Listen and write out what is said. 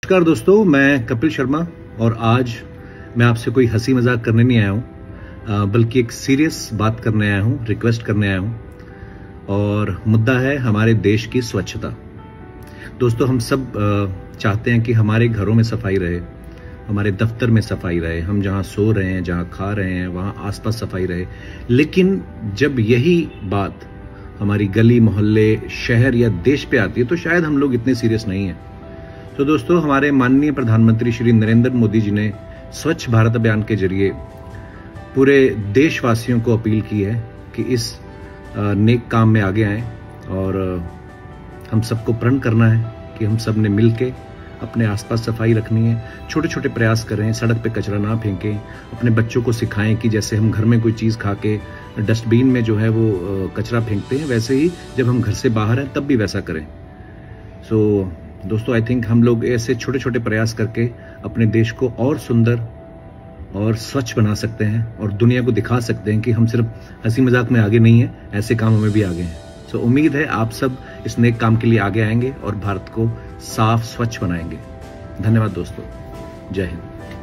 नमस्कार दोस्तों, मैं कपिल शर्मा और आज मैं आपसे कोई हंसी मजाक करने नहीं आया हूँ, बल्कि एक सीरियस बात करने आया हूँ, रिक्वेस्ट करने आया हूँ। और मुद्दा है हमारे देश की स्वच्छता। दोस्तों, हम सब चाहते हैं कि हमारे घरों में सफाई रहे, हमारे दफ्तर में सफाई रहे, हम जहाँ सो रहे हैं, जहाँ खा रहे हैं, वहाँ आसपास सफाई रहे। लेकिन जब यही बात हमारी गली मोहल्ले, शहर या देश पे आती है तो शायद हम लोग इतने सीरियस नहीं हैं। तो दोस्तों, हमारे माननीय प्रधानमंत्री श्री नरेंद्र मोदी जी ने स्वच्छ भारत अभियान के जरिए पूरे देशवासियों को अपील की है कि इस नेक काम में आगे आएं और हम सबको प्रण करना है कि हम सब ने मिलके अपने आसपास सफाई रखनी है। छोटे छोटे प्रयास करें, सड़क पे कचरा ना फेंकें, अपने बच्चों को सिखाएं कि जैसे हम घर में कोई चीज़ खा के डस्टबिन में जो है वो कचरा फेंकते हैं, वैसे ही जब हम घर से बाहर हैं तब भी वैसा करें। सो दोस्तों, आई थिंक हम लोग ऐसे छोटे छोटे प्रयास करके अपने देश को और सुंदर और स्वच्छ बना सकते हैं और दुनिया को दिखा सकते हैं कि हम सिर्फ हंसी मजाक में आगे नहीं है, ऐसे कामों में भी आगे हैं। सो उम्मीद है आप सब इस नेक काम के लिए आगे आएंगे और भारत को साफ स्वच्छ बनाएंगे। धन्यवाद दोस्तों, जय हिंद।